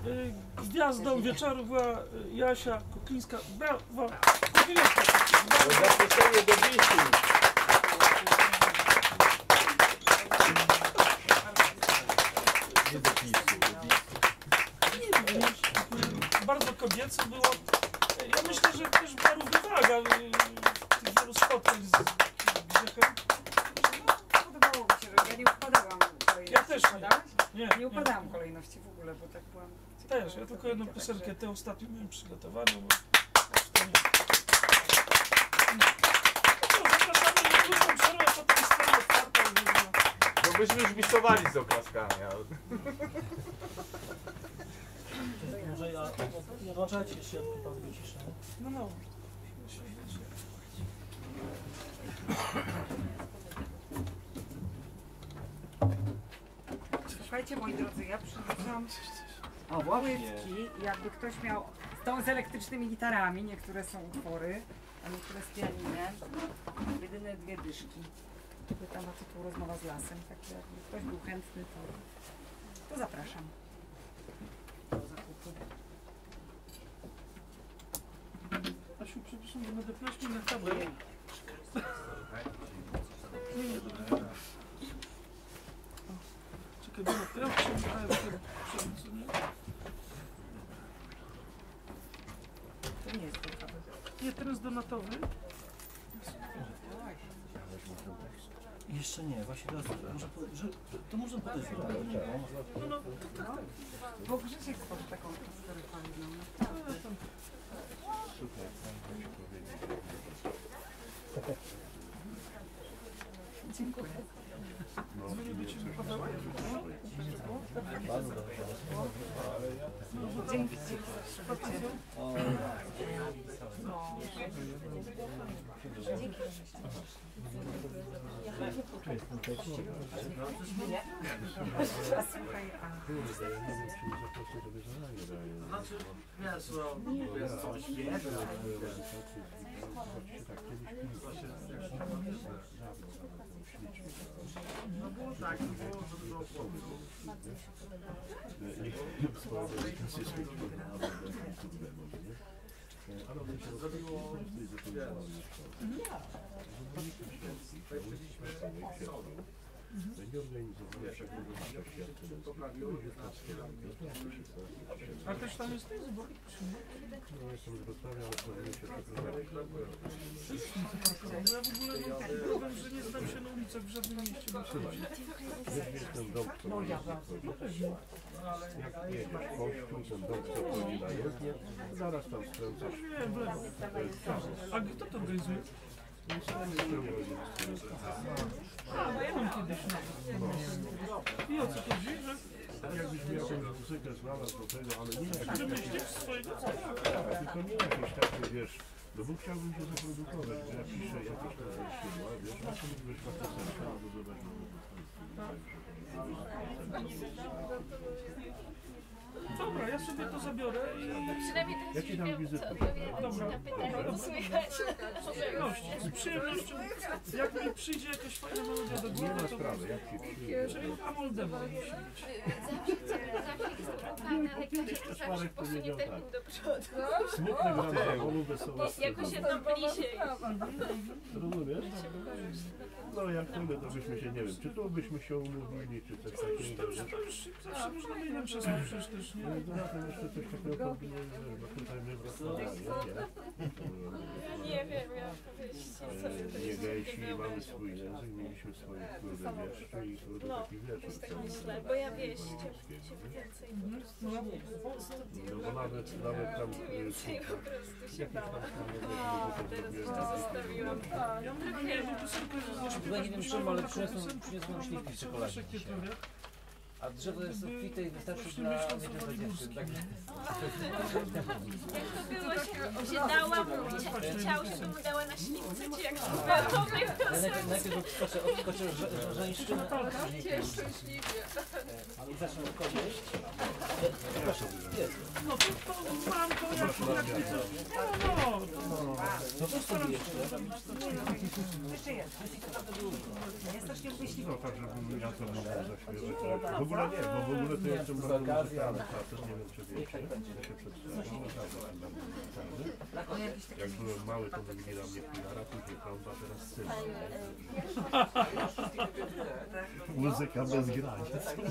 Gwiazdą wieczoru była Jasia Kuklińska. Brawo! Zaproszenie do bisu. Bardzo kobieco było. Ja myślę, że też była równowaga tych wielu spotkań z Grzechem. Podobało mi się, że ja nie upadałam kolejności. Ja też nie. Nie upadałam kolejności w ogóle, bo tak byłam... Też, ja tylko jedną piosenkę, tę ostatnią miałem przygotowaną. Zapraszamy na krótką przerwę, potem stronę otwartą. No byśmy już wisowali z oklaskami. Może ja włączajcie jeszcze, jak pan wyciszę. No. Słuchajcie, moi drodzy, ja przyniosłam płytki, jakby ktoś miał... Tą z elektrycznymi gitarami, niektóre są utwory, a niektóre z pianinem. Jedyne 2 dyszki. Płyta ma tytuł Rozmowa z lasem, także jakby ktoś był chętny, to zapraszam do zakupu. Asiu, przepraszam, że będę prosił na tablet. Nie, dobra. Czekaj, bo ja przeczytałem nie? To nie jest gotowe. Nie, ten jest donatowy. Jeszcze nie, właśnie teraz to można podejść. No, tak. Bo Grzesiek stworzy taką atmosferę fajną, naprawdę. Dziękuję. Dzwonię do Ciebie, Paweł. Dzięki. Słuchaj, Znaczy, wiesz, jest coś no było tak, było, żeby było zrobiło będzie organizowane A też tam jest ten zbór? No, jestem z Wrocławia, ale planuję się przeprowadzić. Ja w ogóle mam problem, że nie znam się na ulicach w żadnym mieście na świecie. Jest ten dom, co jak jedziesz kościół, ten dom, co chodzi na jezdnię, zaraz tam skręcasz. Nie, w lewo. A kto to organizuje? A, no ja mam kiedyś. I o co chodzi? Jakbyś miał jakąś muzykę znalazł do tego, ale nie jakieś Że takie, myślisz swojego tylko nie jakieś takie, wiesz, no bo chciałbym się zaprodukować, że ja piszę jakieś tam wierszydła, wiesz, a to mógłbyś na piosenkę, albo Dobra, ja sobie to zabiorę i... Przynajmniej ja ci dam wizytę. Dobra. na pytanie, to słychać. Z przyjemnością. Jak mi przyjdzie jakaś fajna melodia do Nie głowy, ma to... sprawy, jak ci przyjdzie. Czyli Amoldema musi być. Zawsze jest spłukany, ale każdy zawsze posunie technik do przodu. Smutny gram zawolu, wesoły Jakoś jedno bliżej. rozumiesz? No jak tyle, to byśmy się, nie wiem, czy tu byśmy się umówili, czy coś takiego. To już zawsze można mailem przesłać przecież też, nie? No i poza tym jeszcze coś takiego kombinujemy, bo tutaj my wracamy, Nie wiem, jak powiedzieć. nie gejsi, mamy swój język, mieliśmy swoje kurde wieszczy i kurde taki wieczór. Tak myślę, bo ja wieś się więcej po prostu No bo nawet tam więcej po prostu się bałam. Teraz zrobiłem. to zostawiłam. Ja mam jedną piosenkę, że Chyba nie wiem czemu, ale przyniosłem śliwki w czekoladzie Proszę, dzisiaj. A drzewo jest obfite i wystarczy dla jednego dziewczyny. Tak? Jak to było, się dała mu, ciało się mu dała na śliwce, czy jak to było? Najpierw odskoczę żeńszczynę, a później i zacznę kość. Proszę, jest. No to mam to jak widzę. No to sobie jeszcze. Jeszcze jest. Ja strasznie lubię śliwki. No tak, żebym ja to mógł zaśpiewać. W ogóle ogóle nie, bo w ogóle to jestem bardzo muzykalny facet, nie wiem czy wiecie. Ja się przedstawiam, naprawdę bardzo muzykalny. Jak byłem mały, to mówili na mnie Pilara, później trąba, teraz syn. Muzyka bez granic.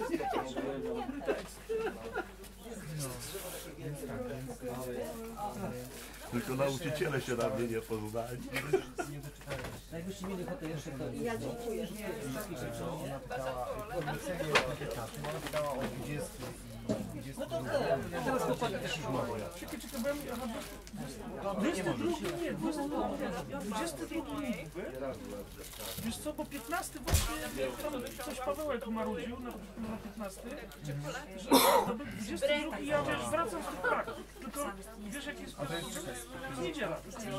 Tylko nauczyciele się na mnie nie poznali. Jakbyście mieli ochotę jeszcze to... Ja dziękuję. Ona pytała o 20 i 20. No to teraz chłopaki też już mogą. Czekaj, bo ja... 22 nie, 22 wiesz co, bo 15 właśnie tam coś Pawełek marudził na 15, że to był 22 i ja wiesz, wracam z tych praktyk, tylko wiesz jaki jest niedziela,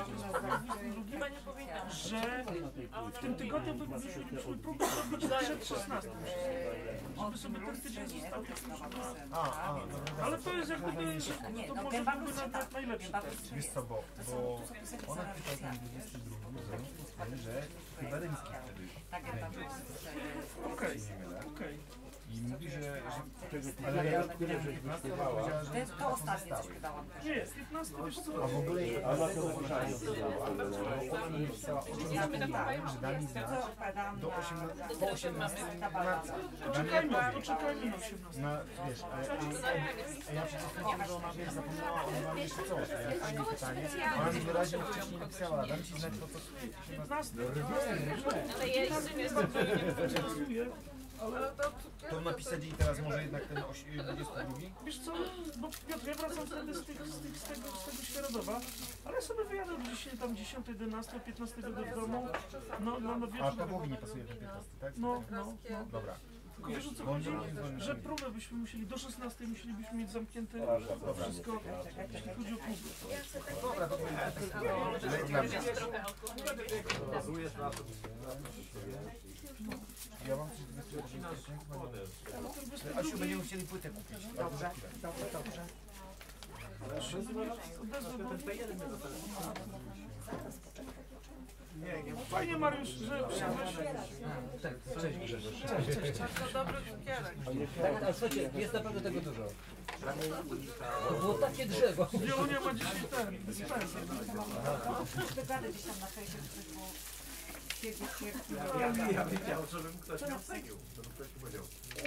że w tym tygodniu byśmy próbę zrobić przed 16, żeby sobie ten tydzień został. Ale to jest jak gdyby, to może byłby najlepszy. Wiesz co, bo ona pytała ten 22, że chyba Rimski wtedy. Okej. I mówi, że Tego ale ja które żeś wyśpiewała, powiedziała, że To ostatnie coś wydałam. Nie, 15 wiesz co? w ogóle a na to wyżanie ona mi napisała o tym, że da mi znać do 18, po 18 marca. Poczekajmy na 18. No wiesz, a ja przecież stwierdziłem, że ona wiesz, zapomniała, ona ma jeszcze coś. A ja fajne pytanie. Ona mi wyraźnie wcześniej napisała, dam ci znać po co 15 Ale ja jeszcze nie interesuje. to napisać i teraz może jednak ten 22? Wiesz co, bo Piotr, ja wracam wtedy z tego Świeradowa, ale ja sobie wyjadę dzisiaj tam 10, 11, 15 do domu, no wiesz... A Pawłowi nie pasuje ten 15, tak? No. Dobra. Tylko wiesz o co chodzi? Że próbę byśmy musieli, do 16 musielibyśmy mieć zamknięte wszystko, jeśli chodzi o kluby. Dobra, to ja mam coś do wytłumaczenia. Asiu, będziemy chcieli płytę kupić. Dobrze. Fajnie Mariusz, że przyszedłeś. Cześć Grzegorz. Tak, ale słuchajcie, jest naprawdę tego dużo. To było takie drzewo. Wielunia ma dzisiaj ten dyspenser. Dogadać gdzieś tam na fejsie, żeby było siedzieć. Ja wiedział, żebym ktoś nie ocenił. Żebym ktoś powiedział.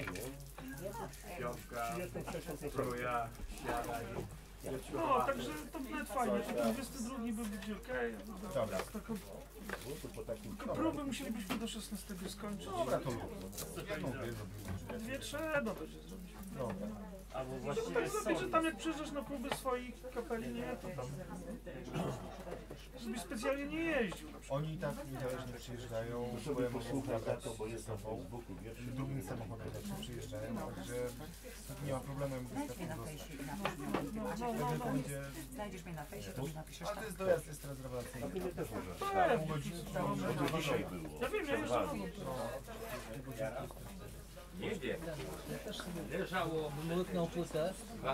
Piątka, trója, siada i... No, także to nawet fajnie, taki 22 by być okej. Dobra. Taką próbę musielibyśmy do 16 skończyć. Dobra, to jedną gry zrobimy. 2 trzeba będzie zrobić. Dobra. Albo No właściwie tak zrobić, że tam jak przyjeżdżasz na próby swoich kapeli, nie, to tam... Żebyś specjalnie nie jeździł na przykład. Oni tak niezależnie przyjeżdżają, sobie bo ja posłuchaj mogę to, bo jest na Facebooku, wiesz? drugim samochodem też przyjeżdżają, także nie ma problemu, jak Znajdź mnie na dostać. fejsie i napisz. Wtedy to będzie... Znajdziesz mnie na fejsie, to mi napiszesz A to tak. jest dojazd, jest teraz rewelacyjny. Mnie też może. Pół godziny, To dzisiaj było. Ja wiem, ja jeszcze mam. Jedzie. leżało, mruknął płytę.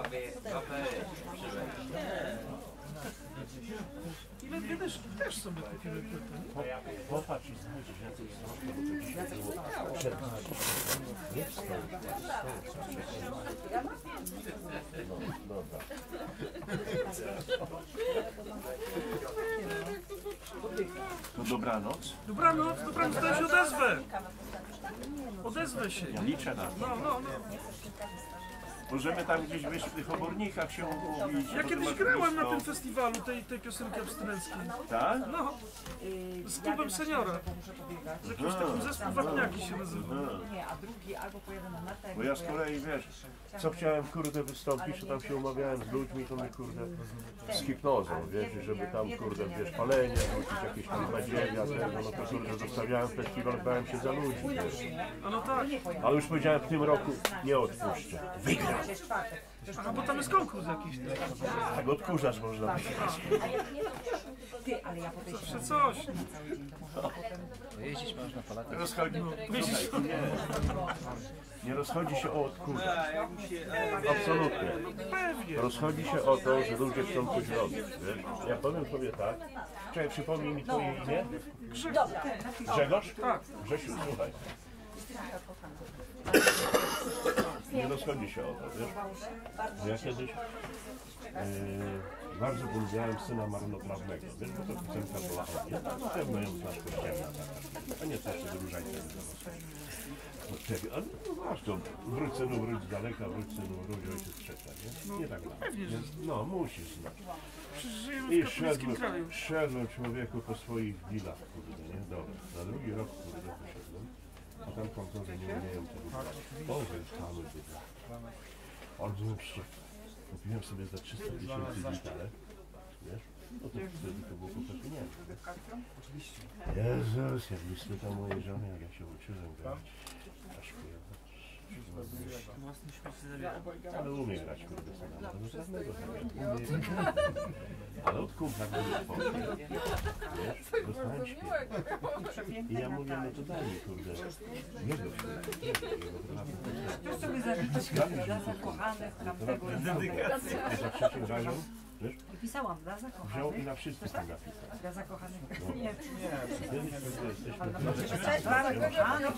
Ile kiedyś też sobie kupiły płyty. Popatrz i znajdziesz jakoś troszkę, bo to było przed nami. Nie wstał. No, dobra. To dobranoc. Dobranoc, to ja się odezwę. Odezwę się. Ja liczę na to. No. Możemy tam gdzieś wiesz, w tych obornikach się umówić. Ja bo kiedyś to masz grałem na blisko. tym festiwalu tej piosenki abstynenckiej. Tak? No, z klubem seniora. Muszę pobiegać. Z jakimś takim zespół Wapniaki się nazywa. Nie, a drugi albo pojadę na metę. Bo ja z kolei wiesz, co chciałem kurde wystąpić, to tam się umawiałem z ludźmi, to mi kurde z hipnozą, wiesz, żeby tam kurde wiesz, palenie rzucić, jakieś tam nadzienia, tego, no to kurde zostawiałem festiwal, bałem się za ludzi, wiesz. A no tak. Ale już powiedziałem w tym roku nie odpuszczę. Wygram! A bo tam jest konkurs jakiś. Tak odkurzacz można być. Ty, ale ja po tej Zawsze coś. na cały dzień, to może potem... Jeździć można palaty. Rozchodzi, nie rozchodzi się o odkurzacz. Absolutnie. Pewnie. Rozchodzi się o to, że ludzie chcą coś robić, wiesz. Ja powiem sobie tak. Czekaj, przypomnij mi twoje imię. Grzegorz? Tak. Grzesiu, słuchaj. nie rozchodzi się o to, wiesz? Ja kiedyś bardzo polubiałem syna marnotrawnego, wiesz, bo to piosenka była o mnie. Na pewno ją znasz, kościelna taka. A nie coś, że różańca od ciebie. Ale no masz to, wróć synu, wróć z daleka, wróć synu, wróć ojciec trzecia, nie? Nie tak dalej. Więc, no, musisz znać. I szedłem człowieku po swoich wilach, kurde, nie? Dobra, na drugi rok, kurde, wyszedłem. A tam kontorzy nie umieją tego. Boże, tamy bydla. Olbrzym wściek. Kupiłem sobie za 300 000 gitarę, wiesz? No to wtedy to było kupę pieniędzy. Jezus, jak mi spytał mojej żony, jak ja się uczyłem grać. Aż ale umie grać, kurde, sama. No żadnego ale od kumpla go nie powiem. Wiesz, dostałem śpiew. I ja mówię, no to daj mi, kurde, jego To sobie zażyczyć dla zakochanych tamtego za trzecim razem, wiesz, pisałam dla wziął i zakochanych. na wszystkich tam napisał. Dla zakochanych. Nie. Kiedyś jesteśmy Dla zakochanych.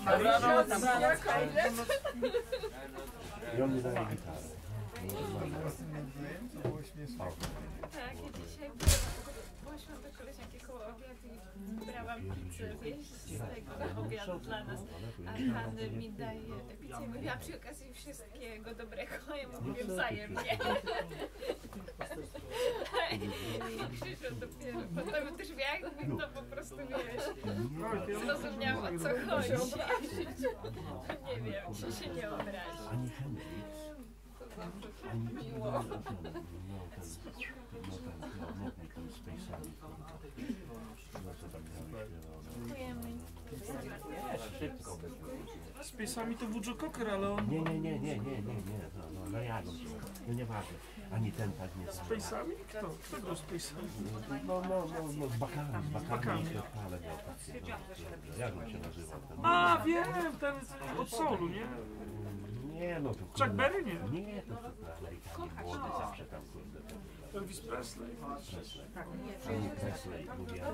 i on mi daje gitarę. Tak, ja dzisiaj poszłam do koleżanki koło obiadu i brałam pizzę wieść z tego obiadu dla nas. A Han mi daje pizzę i mówiła przy okazji wszystkiego dobrego, a ja mówię wzajemnie. I Krzysiu dopiero potem też jak to po prostu wiesz, zrozumiał o co chodzi. Nie wiem, czy się nie obrazi. Ani Hendrix, ani miło. Ten z Face'ami. No co tam miałeś? Szybko. Z Pejsami to Bujo Cocker, ale on... Nie. No jak? No nieważne. Ani ten tak nie Z Pejsami? Kto? Kto grał z Pejsami? No, z bakami. Ale miał takie, no, jak on się nazywał? A, wiem, ten od Soulu, nie? Nie, no to Chuck Berry, nie? Nie, to Amerykanie młody zawsze tam, kurde. Elvis Presley. Ani Presley, mówię,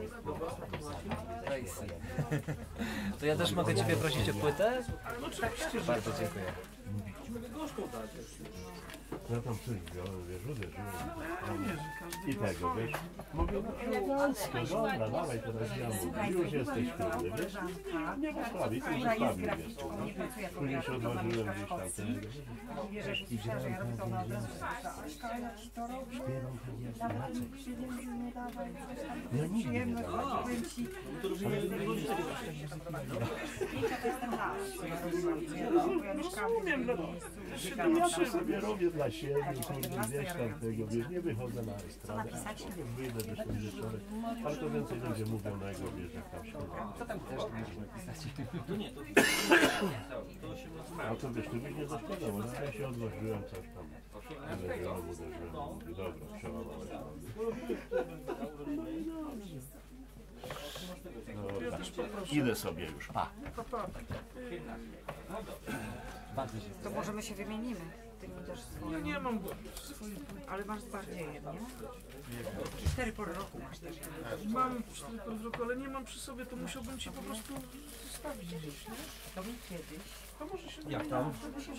To ja też mogę Ciebie prosić o płytę? No oczywiście, że Bardzo dziękuję. ja tam coś wziąłem, wiesz, uderzyłem. nie, że każdy I ma tego, swoje. wiesz, mówię, no elegancko, dobra, dawaj teraz ja już jesteś kurde, wiesz, nie ma sprawy, to już sprawy jest, no. Później się odłożyłem gdzieś tam, Wierzę, że ja robię to na odwrót. Aśka, jak to robi? śpiewam tam Nawet pieniędzy nie dawaj. ja nigdy nie Przyjemność, dawałem. powiem ci. Zdjęcia to jestem las. Ja robiłam, bo ja mieszkałam w innym miejscu. Ja to sobie robię dla siebie, kurde, wiesz tam tego, wiesz, nie wychodzę na estradę, a potem wyjdę do tej wieczory, ale to więcej ludzie mówią na jego, wiesz, jak tam śpiewam. Co tam też można napisać? A to wiesz, ty byś nie zaśpiewał, bo ja się odłożyłem coś tam, uderzyłem, mówię, dobra, przełamałem. Dobra, idę sobie już, pa. Bardzo się To możemy się wymienimy. Ty mi też swoje. Ja nie mam swoich... Ale masz bardziej, nie? 4 pory roku masz też. Mam 4 pory roku, ale nie mam przy sobie, to musiałbym ci po prostu zostawić gdzieś, nie? To był kiedyś. To może się... Jak tam?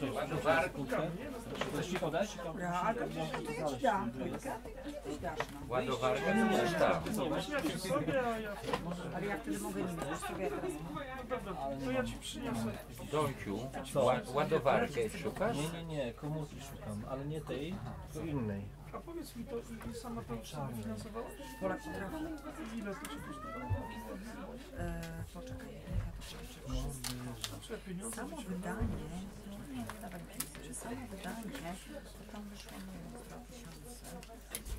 Chcesz Ci podać? Dobra, ale to ja ci dam. Ty dasz nam. Ładowarka to też tak. Ja przy sobie, a ja... Ale ja wtedy mogę nie mieć sobie ja teraz. Dobra, to ja ci przyniosę. Domciu, Co? ładowarkę szukasz? Nie, komórki szukam, ale nie tej, tylko innej. A powiedz mi to, i sama to sobie finansowałaś? Polak potrafi. Ile to się kosztowało? Poczekaj, ja to przeczytam. Czy pieniądze? Samo wydanie, nie, dawaj pieniądze, samo wydanie, to tam wyszło, nie wiem, 2000.